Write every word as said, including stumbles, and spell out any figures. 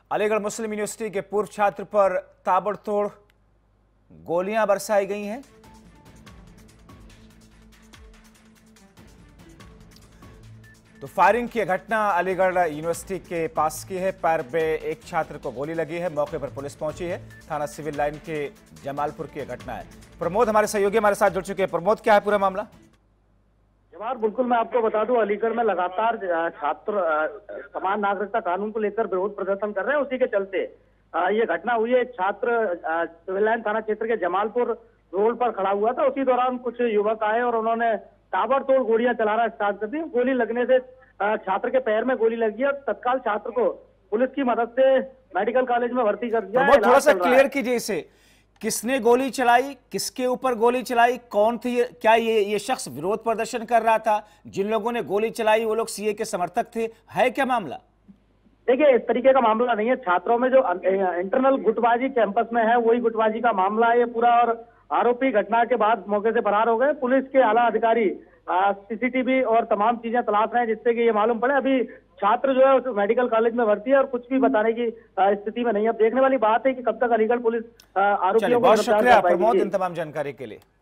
अलीगढ़ मुस्लिम university के पूर्व छात्र पर ताबड़तोड़ गोलियां बरसाई गई हैं। तो फायरिंग की घटना अलीगढ़ यूनिवर्सिटी के पास की है। पैर पे एक छात्र को गोली लगी है। मौके पर पुलिस पहुंची है। थाना सिविल लाइन के जमालपुर की घटना है। प्रमोद हमारे सहयोगी हमारे साथ जुड़ चुके हैं। प्रमोद, क्या है पूरा मामला? जवाहर, बिल्कुल मैं आपको बता दूं, अलीगढ़ में लगातार छात्र समान नागरिकता कानून को लेकर विरोध प्रदर्शन कर रहे हैं। उसी के चलते ये घटना हुई है। एक छात्र सिविल लाइन थाना क्षेत्र के जमालपुर रोड पर खड़ा हुआ था। उसी दौरान कुछ युवक आए और उन्होंने ताबड़तोड़ गोलियां चलाना स्टार्ट कर दी। गोली लगने से छात्र के पैर में गोली लगी और तत्काल छात्र को पुलिस की मदद से मेडिकल कॉलेज में भर्ती कर दिया। थोड़ा सा क्लियर कीजिए इसे, किसने गोली चलाई, किसके ऊपर गोली चलाई, कौन थी? क्या ये ये शख्स विरोध प्रदर्शन कर रहा था? जिन लोगों ने गोली चलाई वो लोग सीए के समर्थक थे, है क्या मामला? देखिए, इस तरीके का मामला नहीं है। छात्रों में जो इंटरनल गुटबाजी कैंपस में है वही गुटबाजी का मामला है ये पूरा। और आरोपी घटना के बाद मौके से फरार हो गए। पुलिस के आला अधिकारी सीसीटीवी और तमाम चीजें तलाश रहे हैं जिससे कि ये मालूम पड़े। अभी छात्र जो है उस मेडिकल कॉलेज में भर्ती है और कुछ भी बताने की स्थिति में नहीं है। अब देखने वाली बात है कि कब तक अलीगढ़ पुलिस आरोपियों को बहुत शुक्रिया प्रमोद इन तमाम जानकारी के लिए।